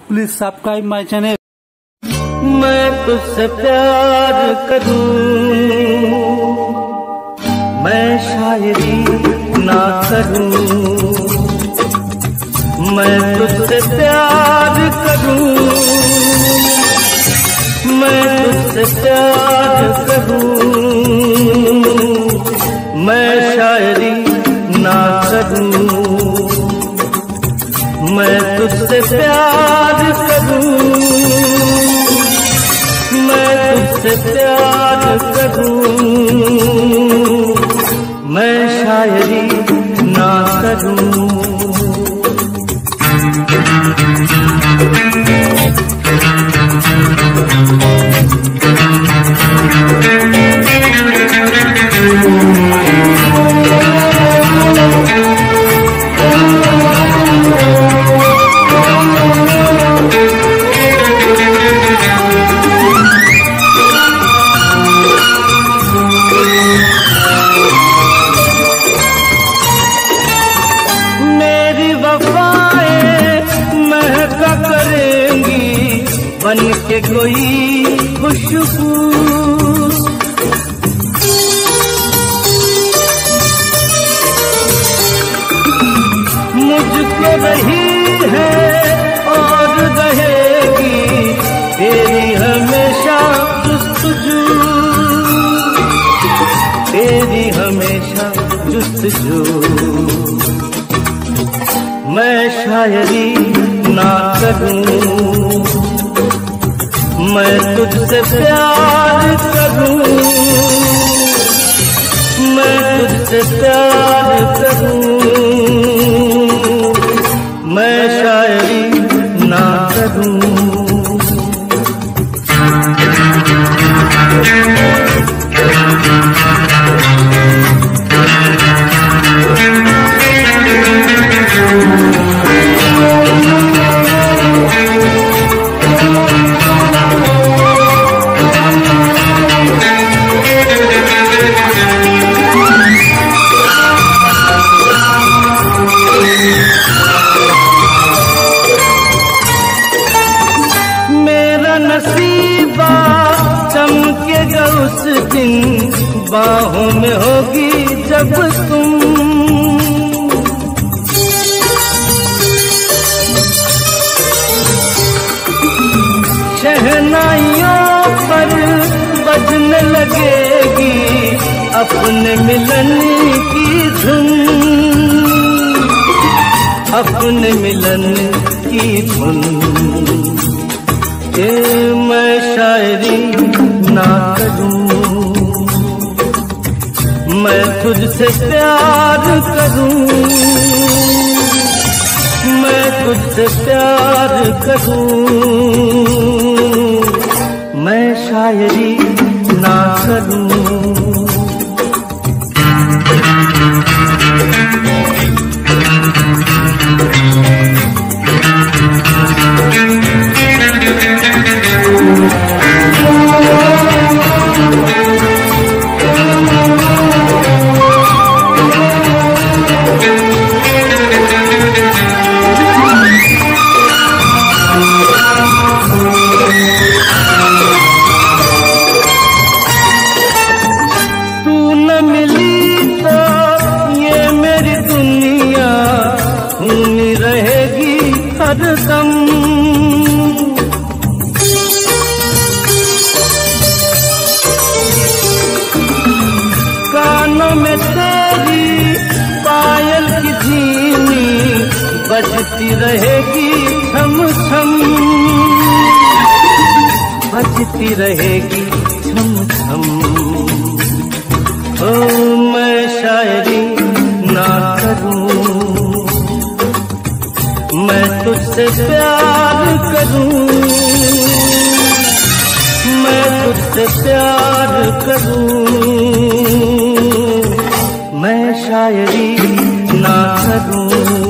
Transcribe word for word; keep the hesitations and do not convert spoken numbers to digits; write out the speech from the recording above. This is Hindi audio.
Please subscribe my channel. मैं तुझसे प्यार करूं, मैं शायरी ना करूं, मैं तुझसे प्यार करूं, मैं तुझसे प्यार करूं, मैं शायरी ना करूं, मैं तुझसे प्यार करूं, मैं तुझसे प्यार करूं, मैं शायरी ना करूं। बन के कोई खुशबू मुझको रही है और रहेगी तेरी हमेशा जुस्तजू, तेरी हमेशा जुस्तजू। मैं शायरी ना करूं, मैं तुझसे प्यार करूं, मैं तुझसे प्यार करूं, मैं शायरी ना करूं। नसीबा चमकेगा उस दिन, बाहों में होगी जब तुम, शहनाइयों पर बजने लगेगी अपने मिलन की धुन, अपने मिलन की धुन। मैं शायरी ना करूं, मैं तुझसे प्यार करूं, मैं तुझसे प्यार करूं, मैं शायरी ना करूं। हरदम कानों में तेरी पायल की धीमी बजती रहेगी छम छम, बजती रहेगी छम छम। ओ मैं शायरी ना करूं, मैं तुझसे प्यार करूं, मैं तुझसे प्यार करूं, मैं शायरी ना करूं।